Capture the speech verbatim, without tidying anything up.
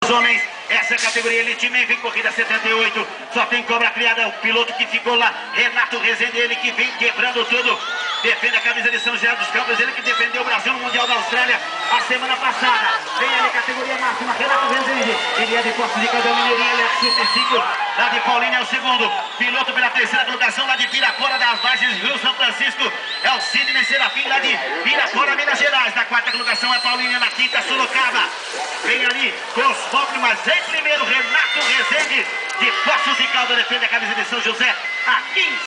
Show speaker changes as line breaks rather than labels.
dos homens. Essa é a categoria Elite Man, vem corrida setenta e oito. Só tem cobra criada, o piloto que ficou lá, Renato Rezende, ele que vem quebrando tudo. Defende a camisa de São José dos Campos, ele que defendeu o Brasil no Mundial da Austrália a semana passada. Vem ali a categoria máxima, Renato Rezende. Ele é de Poços de Caldeirão Mineirinho, ele é sessenta e cinco. Lá de Paulínia é o segundo. Piloto pela terceira colocação, lá de Pirapora das Vargens, Rio São Francisco. É o Sidney Serafim, lá de Pirapora, Minas Gerais. Na quarta colocação é Paulínia, na quinta Sorocaba. Vem ali Cosmópolis, mas em primeiro Renato Rezende de Poços de Caldas defende a camisa de São José a quinze.